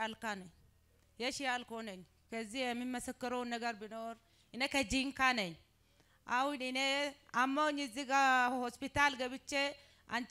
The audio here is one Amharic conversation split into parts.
አልካነ የሺ አልኮነኝ ከዚህ የሚመሰከረው ነገር ቢኖር እኔ ከጂንካ ነኝ አሁን እኔ አሞኝ እዚህ ጋር ሆስፒታል ገብቼ አንቺ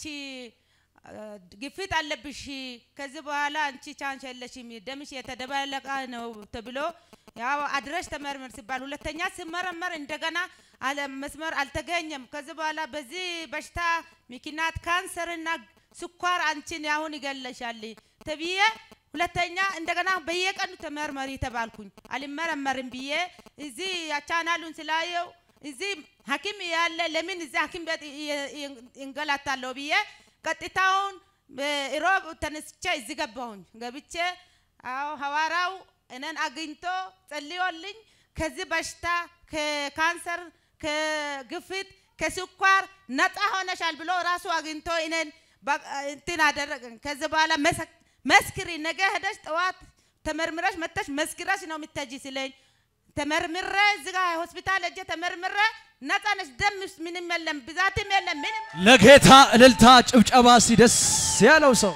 ግፊት አለብሽ ከዚህ በኋላ አንቺ ቻንስ የለሽም ደምሽ የተደባለቀ ነው ተብሎ ያው አድረሽ ተመርመር ሲባል ሁለተኛ ሲመረመር እንደገና አለ መስመር አልተገኘም ከዚህ በኋላ በዚህ በሽታ ምክንያት ካንሰርና ስኳር አንቺን ያሁን ይገለሻል ተብዬ ሁለተኛ እንደገና በየቀኑ ተመርመሪ ተባልኩኝ አልመረመርም ብዬ እዚህ ያቻናሉን ስላየው እዚህ ሐኪም ያለ ለምን እዚህ ሐኪም ቤት እንገላታለሁ ብዬ ቀጥታውን ኢሮብ ተነስቼ እዚህ ገባሁኝ ገብቼ አው ሐዋራው እነን አግኝቶ ጸልዮልኝ ከዚህ በሽታ ከካንሰር ከግፊት ከስኳር ነፃ ሆነሻል ብሎ ራሱ አግኝቶ እነን እንትን አደረገን ከዚህ በኋላ መስክሪ ነገ ሄደሽ ጠዋት ተመርምረሽ መጥተሽ መስክረሽ ነው የምትጂ ሲለኝ ተመርምረ እዚህ ጋር ሆስፒታል እጄ ተመርምረ ነፃ ነሽ ደምሽ ምንም የለም ብዛትም የለም ምንም ለጌታ እልልታ ጭብጨባ ሲደስ ያለው ሰው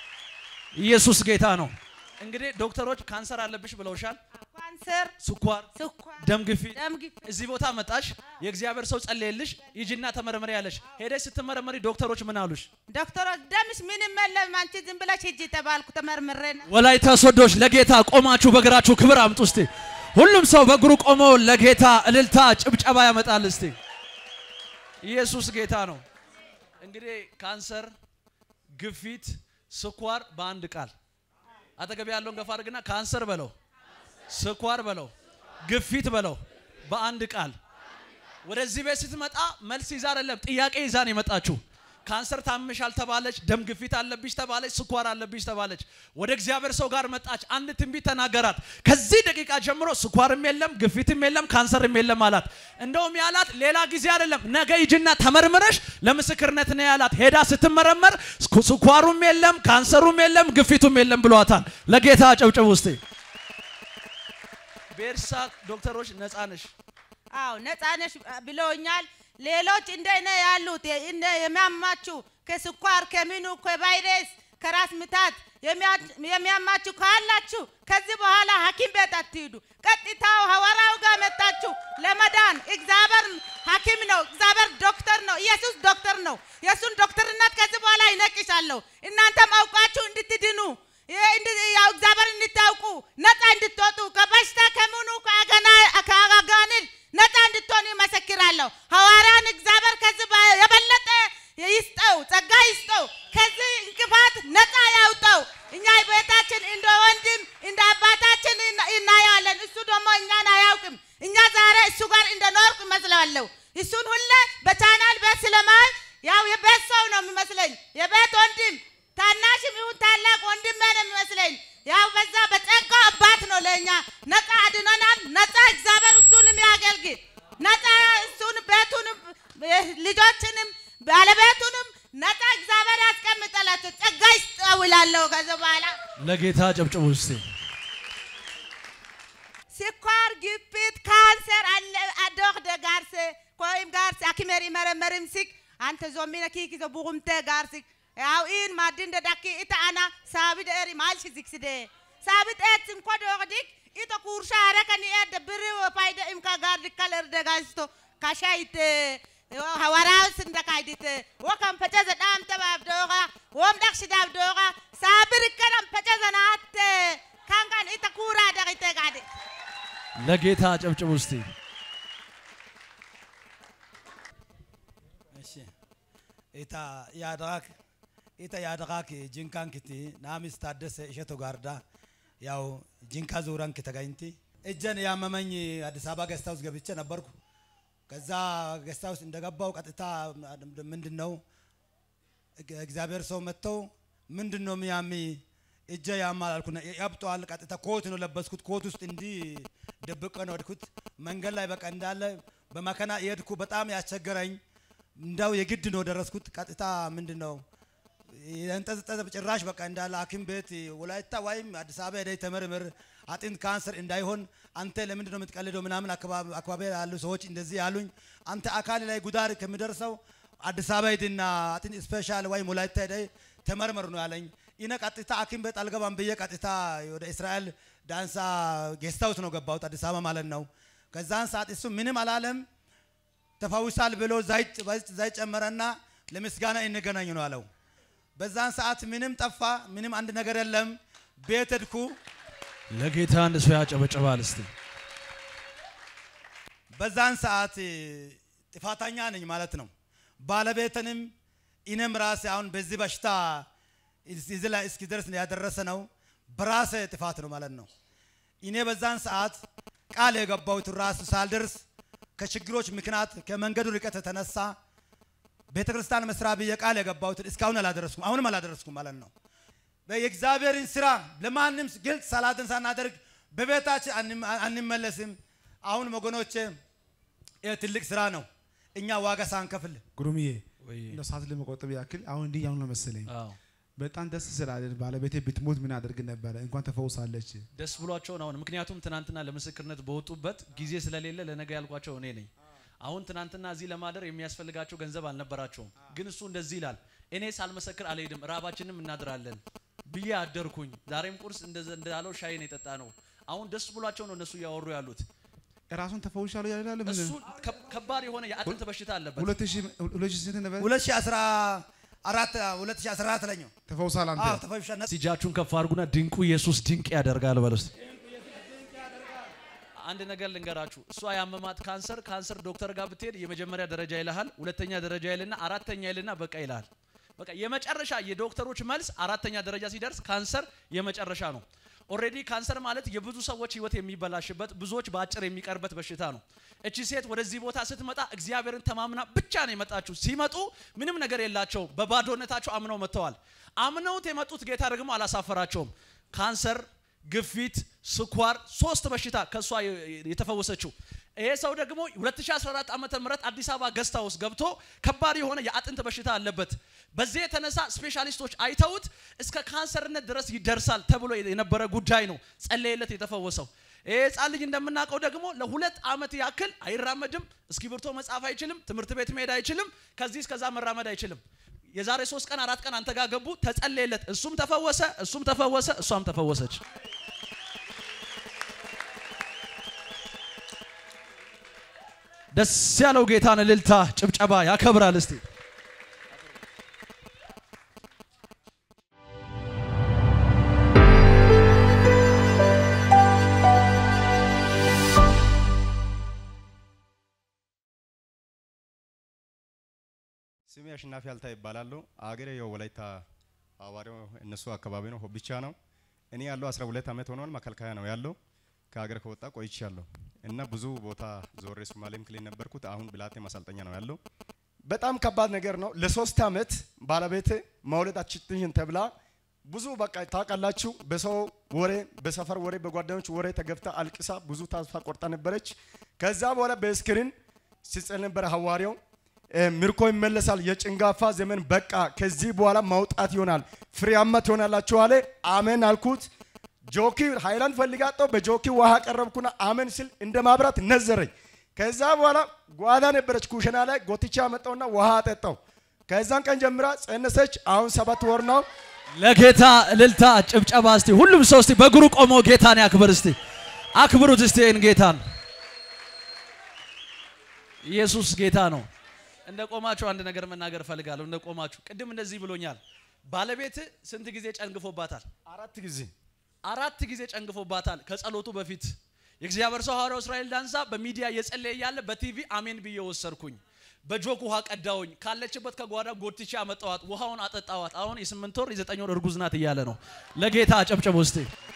ኢየሱስ ጌታ ነው እንግዲህ ዶክተሮች ካንሰር አለብሽ ብለውሻል ካንሰር ስኳር ደም ግፊት እዚህ ቦታ መጣሽ የእግዚአብሔር ሰው ጸልየልሽ ይጂና ተመረመሪ ያለሽ ሄደሽ ስትመረመሪ ዶክተሮች ምን አሉሽ ዶክተሮች ደምሽ ምንም የለም አንቺ ዝም ብለሽ ሂጂ ተባልኩ ተመርምረና ወላይታ ሶዶች ለጌታ ቆማችሁ በእግራችሁ ክብር አምጡ እስቲ ሁሉም ሰው በእግሩ ቆሞ ለጌታ እልልታ ጭብጨባ ያመጣል እስቲ ኢየሱስ ጌታ ነው እንግዲህ ካንሰር ግፊት ስኳር በአንድ ቃል አጠገብ ያለውን ገፋ አድርግና ካንሰር በለው ስኳር በለው ግፊት በለው በአንድ ቃል ወደዚህ ቤት ስትመጣ መልስ ይዛ አይደለም ጥያቄ ይዛ ነው የመጣችሁ ካንሰር ታምሻል ተባለች ደም ግፊት አለብሽ ተባለች ስኳር አለብሽ ተባለች ወደ እግዚአብሔር ሰው ጋር መጣች አንድ ትንቢት ተናገራት ከዚህ ደቂቃ ጀምሮ ስኳርም የለም ግፊትም የለም ካንሰርም የለም አላት እንደውም ያላት ሌላ ጊዜ አይደለም ነገ ይጅና ተመርምረሽ ለምስክርነት ነው ያላት ሄዳ ስትመረመር ስኳሩም የለም ካንሰሩም የለም ግፊቱም የለም ብሏታል ለጌታ ጨብጨብ ውስጥ ቤርሳ ዶክተሮች ነፃነሽ አው ነፃነሽ ብለውኛል ሌሎች እንደኔ ያሉት እንደ የሚያማችሁ ከስኳር ከሚኑ ከቫይረስ ከራስ ምታት የሚያማችሁ ካላችሁ ከዚህ በኋላ ሐኪም ቤት አትሂዱ ቀጥታው ሐዋራው ጋር መጣችሁ ለመዳን እግዚአብሔር ሐኪም ነው እግዚአብሔር ዶክተር ነው ኢየሱስ ዶክተር ነው የሱን ዶክተርነት ከዚህ በኋላ ይነቅሻለሁ እናንተም አውቃችሁ እንድትድኑ ያው እግዚአብሔር እንድታውቁ ነፃ እንድትወጡ ከበሽታ ከሚኑ ከአጋጋንል ነፃ እንድትሆኑ መሰክራለሁ ሐዋራን እግዚአብሔር ከዚህ የበለጠ ይስጠው ጸጋ ይስጠው ከዚህ እንቅፋት ነፃ ያውጣው እኛ ቤታችን እንደ ወንድም እንደ አባታችን እናያለን እሱ ደግሞ እኛን አያውቅም እኛ ዛሬ እሱ ጋር እንደኖርኩ መስላለሁ እሱን ሁሉ በቻናል ቤት ስለማይ ያው የቤት ሰው ነው የሚመስለኝ የቤት ወንድም ታናሽም ይሁን ታላቅ ወንድም ነው የሚመስለኝ ያው በዛ በጸጋ አባት ነው ለኛ ነፃ አድኖናል ነፃ እግዚአብሔር እሱንም ያገልግል ነፃ እሱን ቤቱንም ልጆችንም ባለቤቱንም ነፃ እግዚአብሔር ያስቀምጣላችሁ ጸጋ ይስጠውላለው ከዛ በኋላ ለጌታ ጨብጨቡ እስቲ ስኳር ግፊት ካንሰር አለ አዶክ ደጋርሰ ኮይም ጋርሰ አኪመሪ መረመርም ሲክ አንተ ዞሚና ኪኪ ዘቡጉምተ ጋርሰ ያው ኢን ማድን ደዳኪ ኢታና ሳቢድ ኤሪ ማልሽ ዝክስደ ሳቢድ ኤትን ኮዶግዲክ ኢቶ ኩርሻ አረከኒ ኤደብሪ ወፋይደ ኢምካ ጋር ዲካለር ደጋስቶ ካሻይት ሐዋራውስ እንደካይዲት ወከም ፈጨዘ ዳም ተባብዶጋ ወም ዳክሽ ዳብዶጋ ሳብር ከረም ፈጨዘናት ካንካን ኢቶ ኩራ ደግite ጋዲ ለጌታ ጨብጨቡ እስቲ እሺ ኢታ ያደራክ ጂንካን ክቲ ናሚስ ታደሰ እሸቶ ጋርዳ ያው ጂንካ ዙራን ከተጋይንቲ እጀን ያመመኝ አዲስ አበባ ገስታውስ ገብቼ ነበርኩ ከዛ ገስታውስ እንደገባው ቀጥታ ምንድነው እግዚአብሔር ሰው መተው ምንድነው ሚያሚ እጀ ያማል አልኩና ያብጧል ቀጥታ ኮት ነው ለበስኩት ኮት ውስጥ እንዲ ደብቀ ነው ወድኩት መንገድ ላይ በቃ እንዳለ በመከና የድኩ በጣም ያስቸገረኝ እንዳው የግድ ነው ደረስኩት ቀጥታ ምንድነው እንተዘጠዘ ጭራሽ በቃ እንዳለ ሐኪም ቤት ወላይታ ወይም አዲስ አበባ ሄደ ተመርምር አጥንት ካንሰር እንዳይሆን አንተ ለምንድነው የምትቀልደው ምናምን አካባቢ ያሉ ሰዎች እንደዚህ ያሉኝ አንተ አካል ላይ ጉዳር ከመደርሰው አዲስ አበባ ሄድና አጥንት ስፔሻል ወይም ወላይታ ሄደ ተመርምር ነው ያለኝ ኢነ ቀጥታ አኪም ቤት አልገባም ብዬ ቀጥታ ወደ እስራኤል ዳንሳ ጌስታውስ ነው ገባሁት አዲስ አበባ ማለት ነው ከዛን ሰዓት እሱ ምንም አላለም ተፈውሳል ብሎ ዘይት ጨመረና ለምስጋና እንገናኝ ነው አለው በዛን ሰዓት ምንም ጠፋ ምንም አንድ ነገር የለም ቤት ሄድኩ ለጌታ አንድ ሰው ያጨበጨባል እስቲ በዛን ሰዓት ጥፋተኛ ነኝ ማለት ነው ባለቤተንም ኢነም ራሴ አሁን በዚህ በሽታ እዚህ ላይ እስኪደርስ ያደረሰ ነው በራሴ ጥፋት ነው ማለት ነው ኢኔ በዛን ሰዓት ቃል የገባሁት ራሱ ሳልደርስ ከችግሮች ምክንያት ከመንገዱ ርቀት ተነሳ ቤተክርስቲያን መስራ በየቃል የገባሁት እስካሁን አላደረስኩም አሁንም አላደረስኩም ማለት ነው በእግዚአብሔርን ስራ ለማንም ግልጽ ሰላትን ሳናደርግ በቤታችን አንመለስም አሁን ወገኖቼ ትልቅ ስራ ነው እኛ ዋጋ ሳንከፍል ጉሩምዬ ለሳት ለመቆጠብ ያክል አሁን እንዲህ ያው ነው መሰለኝ በጣም ደስ ስላለ ባለቤቴ ብትሞት ምን አደርግ ነበር እንኳን ተፈውሳለች ደስ ብሏቸው ነው ምክንያቱም ትናንትና ለምስክርነት በወጡበት ጊዜ ስለሌለ ለነገ ያልኳቸው እኔ ነኝ አሁን ትናንትና እዚህ ለማደር የሚያስፈልጋቸው ገንዘብ አልነበራቸውም ግን እሱ እንደዚህ ይላል እኔ ሳልመሰክር አልሄድም ራባችንም እናድራለን ብዬ አደርኩኝ ዛሬም ቁርስ እንደዛለው ሻይን የጠጣ ነው አሁን ደስ ብሏቸው ነው እነሱ ያወሩ ያሉት ራሱን ተፈውሻለሁ ያላል ምን እሱ ከባድ የሆነ የአጥንት በሽታ አለበት 2014 ላይ ነው ተፈውሳል አንተ ተፈውሻለሁ ሲጃችሁን ከፍ አድርጉና ድንቁ ኢየሱስ ድንቅ ያደርጋል በሉስ አንድ ነገር ልንገራችሁ እሷ ያመማት ካንሰር ዶክተር ጋር ብትሄድ የመጀመሪያ ደረጃ ይልሃል ሁለተኛ ደረጃ ይልና አራተኛ ይልና በቃ ይልሃል በቃ የመጨረሻ የዶክተሮች መልስ አራተኛ ደረጃ ሲደርስ ካንሰር የመጨረሻ ነው ኦሬዲ ካንሰር ማለት የብዙ ሰዎች ህይወት የሚበላሽበት ብዙዎች ባጭር የሚቀርበት በሽታ ነው እቺ ሴት ወደዚህ ቦታ ስትመጣ እግዚአብሔርን ተማምና ብቻ ነው የመጣችው ሲመጡ ምንም ነገር የላቸው በባዶነታቸው አምነው መተዋል አምነውት የመጡት ጌታ ደግሞ አላሳፈራቸውም ካንሰር ግፊት ስኳር 3 በሽታ ከሷ የተፈወሰችው ይሄ ሰው ደግሞ 2014 ዓመተ ምህረት አዲስ አበባ ገስታውስ ገብቶ ከባድ የሆነ የአጥንት በሽታ አለበት በዚህ የተነሳ ስፔሻሊስቶች አይተውት እስከ ካንሰርነት ድረስ ይደርሳል ተብሎ የነበረ ጉዳይ ነው ጸለየለት የተፈወሰው ይሄ ጻል ልጅ እንደምናቀው ደግሞ ለ2 ዓመት ያክል አይራመድም እስኪብርቶ መጻፍ አይችልም ትምህርት ቤት መሄድ አይችልም ከዚህ እስከዛ መራመድ አይችልም የዛሬ 3 ቀን 4 ቀን አንተ ጋር ገቡ ተጸለየለት እሱም ተፈወሰ እሷም ተፈወሰች ደስ ያለው ጌታን እልልታ ጭብጨባ ያከብራል እስቲ ስሜ አሽናፊ አልታ ይባላል አገሬ የወላይታ አዋሪው እነሱ አካባቢ ነው ሆቢቻ ነው እኔ ያለው 12 አመት ሆኗል መከልከያ ነው ያለው ከሀገር ከወጣ ቆይቻለሁ እና ብዙ ቦታ ዞሬ ሶማሌም ክሊን ነበርኩት አሁን ብላቴ ማሰልጠኛ ነው ያለው በጣም ከባድ ነገር ነው ለ3 አመት ባለቤቴ መውለድ አትችልም ተብላ ብዙ በቃ ታቃላችሁ በሰው ወሬ በሰፈር ወሬ በጓደኞች ወሬ ተገፍታ አልቅሳ ብዙ ተስፋ ቆርጣ ነበረች ከዛ በኋላ በስክሪን ሲጸል ነበር ሐዋሪው ምርኮ ይመለሳል የጭንጋፋ ዘመን በቃ ከዚህ በኋላ ማውጣት ይሆናል ፍሬያማ ትሆናላችሁ አለ አሜን አልኩት ጆኪ ሃይላንድ ፈልጋጣው በጆኪ ውሃ ቀረብኩና አሜን ሲል እንደማብራት ነዘረኝ ከዛ በኋላ ጓዳ ነበረች ኩሽና ላይ ጎትቻ መጣውና ውሃ አጠጣው ከዛን ቀን ጀምራ ጸነሰች አሁን 7 ወር ነው ለጌታ እልልታ ጭብጨባ እስቲ ሁሉም ሰው እስቲ በእግሩ ቆሞ ጌታን ያክብር እስቲ አክብሩት እስቲ ጌታን ኢየሱስ ጌታ ነው እንደ ቆማችሁ አንድ ነገር መናገር ፈልጋለሁ እንደ ቆማችሁ ቅድም እንደዚህ ብሎኛል ባለቤት ስንት ጊዜ ጨንግፎባታል 4 ጊዜ ጨንግፎባታል ከጸሎቱ በፊት የእግዚአብሔር ሰው ሐዋርያው እስራኤል ዳንሳ በሚዲያ የጸለየ ያለ በቲቪ አሜን ብዬ ወሰርኩኝ በጆክ ውሃ ቀዳውኝ ካለችበት ከጓዳ ጎትቻ አመጣዋት ውሃውን አጠጣዋት አሁን የ8 ወር የ9 ወር እርጉዝ ናት ይያለ ነው ለጌታ አጨብጨቡ እስቲ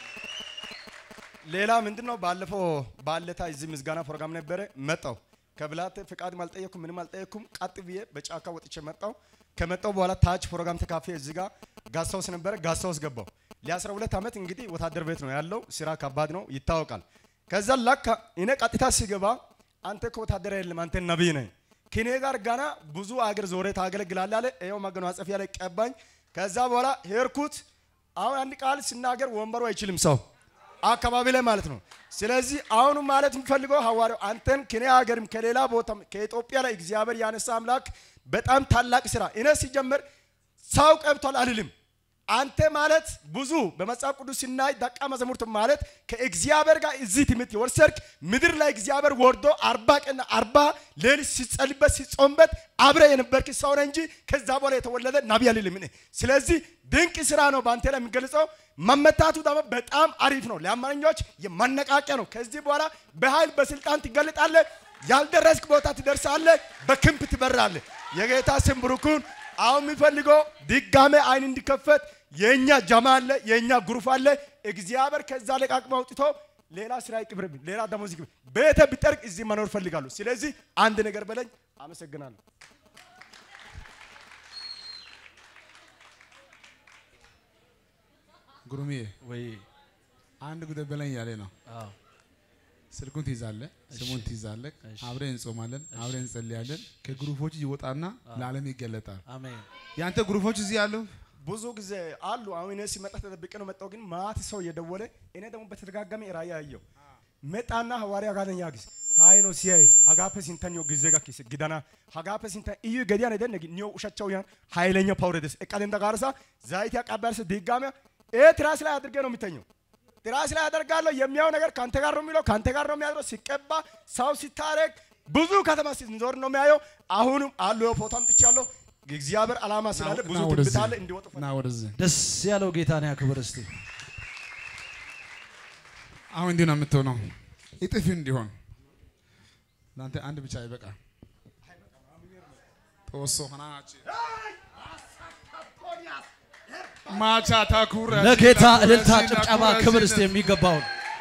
ሌላ ምንድነው ባለፈው ባለታ እዚህ ምስጋና ፕሮግራም ነበረ መጣው ከብላቴ ፍቃድ ማልጠየኩም ምንም አልጠየኩም ቀጥ ብዬ በጫካ ወጥቼ መጣው ከመጣው በኋላ ታች ፕሮግራም ተካፌ እዚህ ጋር ጋሳውስ ነበር ጋሳውስ ገባው ለ12 አመት እንግዲህ ወታደር ቤት ነው ያለው ስራ ከባድ ነው ይታወቃል ከዛ ለካ እኔ ቀጥታ ሲገባ አንተ ከወታደር አይደለም አንተ ነብይ ነህ ከኔ ጋር ጋና ብዙ አገር ዞሬ ታገለግላለህ አለ ይሄው ማገናጸፊያ ላይ ቀባኝ ከዛ በኋላ ሄርኩት አሁን አንድ ቃል ሲናገር ወንበሩ አይችልም ሰው አካባቢ ላይ ማለት ነው ስለዚህ አሁን ማለት ምፈልገው ሐዋርያው አንተን ከኔ ሀገርም ከሌላ ቦታም ከኢትዮጵያ ላይ እግዚአብሔር ያነሳ አምላክ በጣም ታላቅ ስራ እኔ ሲጀምር ሰው ቀብቷል አልልም አንተ ማለት ብዙ በመጽሐፍ ቅዱስ ሲናይ ደቀ መዛሙርት ማለት ከእግዚአብሔር ጋር እዚህ ትምት የወርሰርክ ምድር ላይ እግዚአብሔር ወርዶ 40 ቀን 40 ሌሊት ሲጸልይበት ሲጾምበት አብረ የነበርክ ሰው ነህ እንጂ ከዛ በኋላ የተወለደ ነብይ አይደለም። ስለዚህ ድንቅ ስራ ነው ባንተ ላይ የሚገልጸው። መመታቱ ደግሞ በጣም አሪፍ ነው። ለአማኞች የማነቃቂያ ነው። ከዚህ በኋላ በኃይል በስልጣን ትገልጣለህ። ያልደረስክ ቦታ ትደርሳለህ። በክንፍ ትበራለህ። የጌታ ስም ብሩኩን። አሁን የሚፈልገው ድጋሜ አይን እንዲከፈት የኛ ጀማ አለ፣ የኛ ግሩፕ አለ። እግዚአብሔር ከዛ ለቃቅማ አውጥቶ ሌላ ስራ ይቅብርብኝ፣ ሌላ ደሞዝ ይቅብር፣ ቤተ ቢጠርቅ እዚህ መኖር ፈልጋለሁ። ስለዚህ አንድ ነገር በለኝ። አመሰግናለሁ። ጉሩሜ ወይ አንድ ጉዳይ በለኝ ያለ ነው። ስልኩን ትይዛለህ፣ ስሙን ትይዛለህ። አብረን እንጾማለን፣ አብረን እንጸልያለን። ከግሩፖች ይወጣና ለዓለም ይገለጣል። አሜን። ያንተ ግሩፖች እዚህ ያሉ ብዙ ጊዜ አሉ። አሁን እኔ ሲመጣ ተደብቄ ነው መጣው፣ ግን ማት ሰው እየደወለ እኔ ደግሞ በተደጋጋሚ ራእይ ያየው መጣና ሐዋርያ ጋር ነኝ ያግስ ካይኖ ሲያይ ሀጋፈ ሲንተኒዮ ጊዜ ጋር ኪስ ግዳና ሀጋፈ ሲንተ እዩ ገዲያን አይደል ነኝ ኒዮ ኡሻቸው ያን ኃይለኛ ፓውረደስ እቃን እንደጋርሳ ዛይት ያቃባርስ ድጋሚ ትራስ ላይ አድርገ ነው የሚተኘው። ትራስ ላይ አደርጋለሁ። የሚያው ነገር ካንተ ጋር ነው የሚለው፣ ካንተ ጋር ነው የሚያድረው። ሲቀባ ሰው ሲታረቅ ብዙ ከተማ ሲዞር ነው የሚያየው። አሁንም አሉ ፎቶ አምጥቻለሁ። እግዚአብሔር አላማ ስላለ ብዙ ትብታለ እንዲወጡ ና ወደዚህ ደስ ያለው ጌታን ያክብር እስቲ። አሁን እንዲህ ነው የምትሆነው። እጥፍ እንዲሆን እናንተ አንድ ብቻ ይበቃ። ጦሶ ሆናች ማቻ ታኩራ ለጌታ እልልታ ጭብጨባ ክብር እስቲ የሚገባው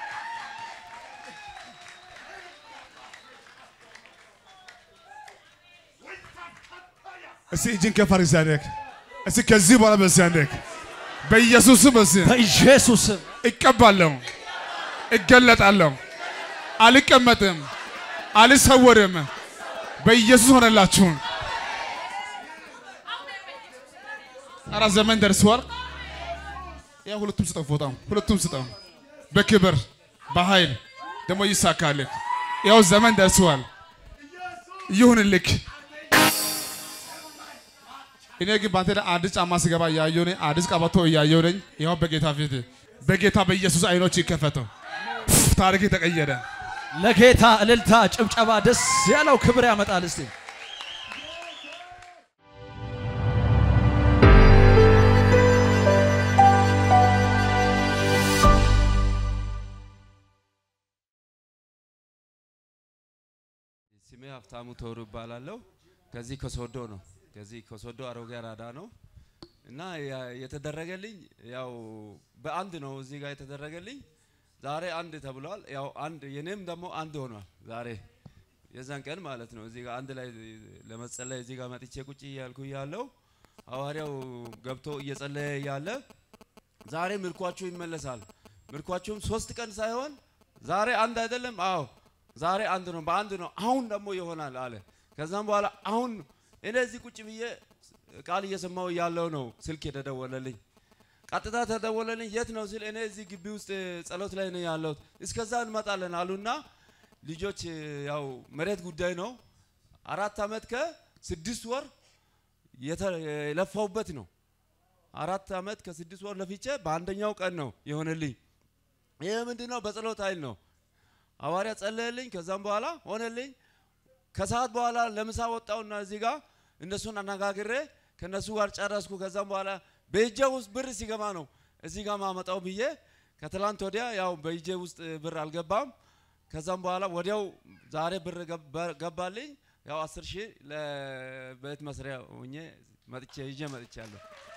እስቲ እጅን ከፍ አድርግ ሲያደርግ እስቲ ከዚህ በኋላ በዚህ አንደክ በኢየሱስ በዚህ በኢየሱስ እቀባለሁ፣ እገለጣለሁ፣ አልቀመጥም፣ አልሰወርም። በኢየሱስ ሆነላችሁ። አራ ዘመን ደርሷል። ያ ሁለቱም ስጠው፣ ፎጣው ሁለቱም ስጠው። በክብር በኃይል ደግሞ ይሳካልህ። ያው ዘመን ደርሷል። ይሁንልክ። እኔ ግን ባንተ አዲስ ጫማ ስገባ ያየው ነኝ፣ አዲስ ቀበቶ ያየው ነኝ። ያው በጌታ ፊት በጌታ በኢየሱስ አይኖች ይከፈተው። ታሪክ ተቀየረ። ለጌታ እልልታ ጭብጨባ ደስ ያለው ክብር ያመጣል እስቲ። ስሜ ሀብታሙ ተወሩ ይባላለሁ። ከዚህ ከሶዶ ነው። ከዚህ ከሶዶ አሮጌ አራዳ ነው እና የተደረገልኝ ያው በአንድ ነው። እዚህ ጋር የተደረገልኝ ዛሬ አንድ ተብሏል። ያው አንድ የኔም ደግሞ አንድ ሆኗል ዛሬ የዛን ቀን ማለት ነው። እዚህ ጋር አንድ ላይ ለመጸለይ እዚህ ጋር መጥቼ ቁጭ እያልኩ ያለው ሐዋርያው ገብቶ እየጸለየ ያለ ዛሬ ምርኳችሁ ይመለሳል። ምርኳችሁም 3 ቀን ሳይሆን ዛሬ አንድ አይደለም። አዎ ዛሬ አንድ ነው፣ በአንድ ነው። አሁን ደግሞ ይሆናል አለ። ከዛም በኋላ አሁን እኔ እዚህ ቁጭ ብዬ ቃል እየሰማው ያለው ነው ስልክ የተደወለልኝ። ቀጥታ ተደወለልኝ። የት ነው ሲል እኔ እዚህ ግቢ ውስጥ ጸሎት ላይ ነው ያለሁት፣ እስከዛ እንመጣለን አሉና ልጆች ያው መሬት ጉዳይ ነው 4 አመት ከ6 ወር የለፋውበት ነው። 4 አመት ከ6 ወር ለፍቼ በአንደኛው ቀን ነው የሆነልኝ። ይሄ ምንድነው? በጸሎት ኃይል ነው። ሐዋርያ ጸለየልኝ። ከዛም በኋላ ሆነልኝ። ከሰዓት በኋላ ለምሳ ወጣውና እዚህ ጋር እነሱን አነጋግሬ ከነሱ ጋር ጨረስኩ። ከዛም በኋላ በእጄ ውስጥ ብር ሲገባ ነው እዚህ ጋር ማመጣው ብዬ ከትላንት ወዲያ ያው በእጄ ውስጥ ብር አልገባም። ከዛም በኋላ ወዲያው ዛሬ ብር ገባልኝ። ያው 10,000 ለቤት መስሪያ ሆኜ መጥቼ ይዤ መጥቻለሁ።